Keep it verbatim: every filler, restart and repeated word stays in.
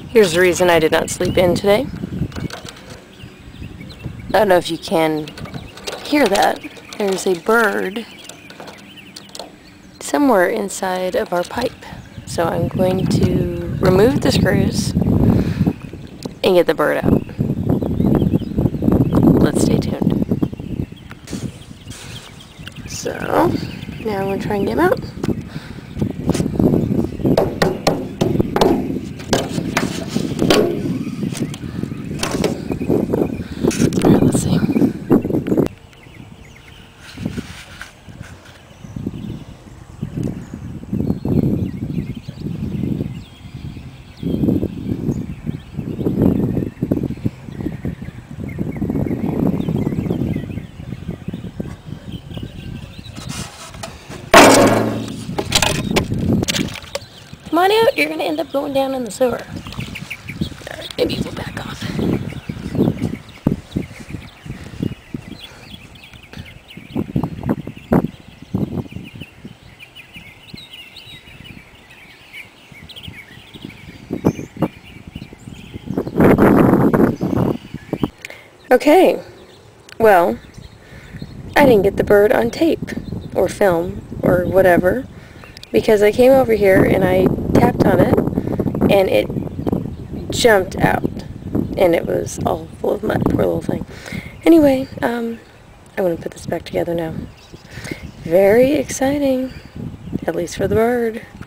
Here's the reason I did not sleep in today. I don't know if you can hear that. There's a bird somewhere inside of our pipe. So I'm going to remove the screws and get the bird out. Let's stay tuned. So now I'm going to try and get him out. Alright, let's see. Come on out, you're going to end up going down in the sewer. Alright, maybe we'll back off. Okay, well, I didn't get the bird on tape, or film, or whatever, because I came over here and I tapped on it, and it jumped out, and it was all full of mud, poor little thing. Anyway, um, I want to put this back together now. Very exciting, at least for the bird.